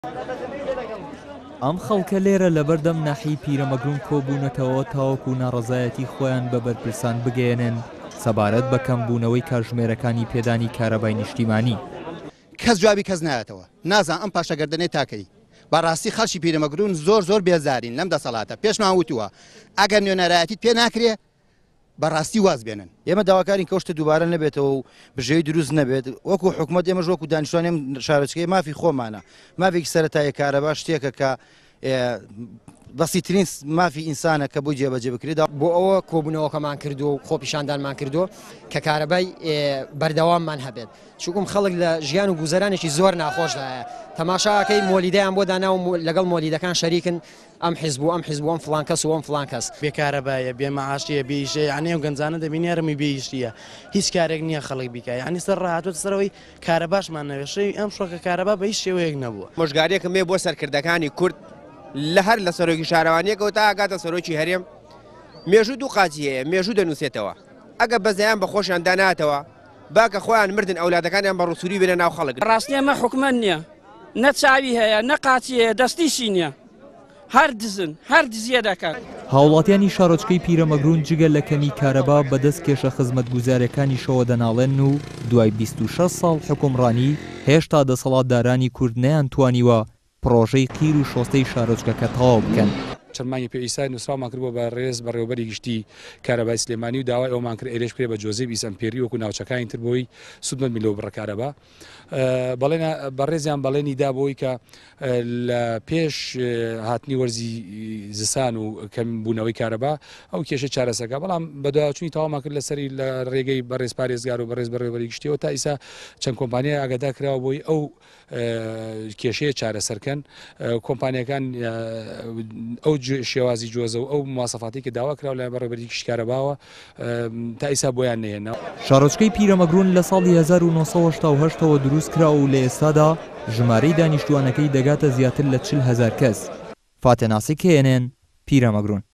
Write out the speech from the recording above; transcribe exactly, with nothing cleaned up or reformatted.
ئەم خەڵکە لێرە لەبەردەم ناحی پیرەمەگرون کۆبوونەتەوە تاوەکو ناڕەزایەتی خۆیان بە بەرپرسان بگەێنن سەبارەت بە کەمبوونەوەی کاتژمێرەکانی پێدانی کارەبای نیشتیمانی. کەس جوابی کەس نایەتەوە، نازان ئەم پاشەگەردنەی تاکەی. بەڕاستی خەڵکی پیرەمەگرون زۆر زۆر بێزارین لەم دەسەڵاتە. پێشمان وتووە ئەگەر نوێنەرایەتیت پێ ناکرێ بەڕاستی واز بێنن. ئێمە داواکارین کەوشتە دووبارە نەبێتەوە و بژێوی دروست نەبێت. وەکو حکوومەت ئێمەش وەکو دانیشتوان ئێم شارۆچکەی مافی خۆمانە. مافێکی سەرەتایە کارەبا شتێکە کە بەسیترین مافی ئینسانە کە بۆی جێبەجێ بکرێت. بۆ ئەوە کۆبوونەوەکەمان کردو و خۆپیشاندانمان کردو کە کارەبای بەردەواممان هەبێت. چونکم خەڵک لە ژیان و گوزەرانێکی زۆر ناخۆشدایە. تەماشاکەی مۆلیدەیان بۆ دانا و لەگەڵ مۆلیدەکان شەریکن ئەم حیزب و ئەم حیزب و ئەم فڵان کەس و ئەم فڵان کەس. بێکارەبایە، بێمەعاشیە، بێئیشەیە، یعنی ئەو گەنجانە دەبینی هەرمی بێئیشیە. هیچ کارێک نییە خەڵک بیکە. یعنی سەر ڕاهاتوە سەرەوەی کارەباشمان نەوێشەی ئەم شۆکە کارەبا بە هیچ شێوەیەک نەبووە. مۆژگاریەکەم مێ بۆ سەرکردەکانی کورد لە هەر لە سەرۆکی شارەوانیەکەوە تا ئاگاتە سەرۆکی هەرێم مێژوو دوو قاچی هەیە، مێژوو دەنووسێتەوە. ئەگە بەزەیان بە خۆشیان داناتەوە باکە خۆیان مردن ئەولادەکانیان بە ڕووسوری بێنە ناو خەڵک. ڕاستی ئەمە حکومەت نییە، نە چاوی هەیە، نە قاچی هەیە، دەستیشی نییە. هەر دزن، هەر دزیە دەکات. هاوڵاتیانی شارۆچکەی پیرەمەگرون جگە لە کەمی کارەبا بەدەست کێشە خزمەتگوزارەکانی شەوە دەناڵێن و دوای بیست و شەش ساڵ حکومڕانی هێشتا دەسەڵاتدارانی کورد نەیانتوانیوە پرۆژەی قیر و شۆستەی شارۆچکەکە تەواو بکەن. چەرمانی پێویستای نووسراومان کردبووە بە ڕێز بەڕێوەبەری گشتی کارەبای سلێمانی و داوای ئەومان کرد ئێرێش پێ بە جۆزێف ئیسەمپێری وەکو ناوچەکانی تر بۆی سودمەند میلۆ بڕە کارەبا. بەڵێن بەڕێزیان بەڵێنی دا بۆی کە لە پێش هاتنی وەرزی زستان و کەمبوونەوەی کارەبا ئەو کێشە چارەسەکە، بەڵام بەدواچووی تەواومان کرد لەسەری لە ڕێگەی بەڕێز پارێزگار و بەڕێز بەڕێوەبەری گشتیەوە تا ئیسا چەند کۆمپانیای ئاگادار کراوە بۆی ئەو کێشەیە چارەسەرکەن. کۆمپانیەکان ئەو شێوازی جۆزە و ئەو مواسەفاتی کە داوا کراوە لە بەڕێوەبەری گشتی کارەباوە تا ئیسا بۆیان نەهێنا. شارۆچکەی پیرەمەگرون لە ساڵی هەزار و نۆ سەد و هەشتا و هەشتەوە دروست کراوە و لە ئێستادا ژمارەی دانیشتوانەکەی دەگاتە زیاتر لە چل هەزار کەس. فاتێناسی کێنێن پیرەمەگرون.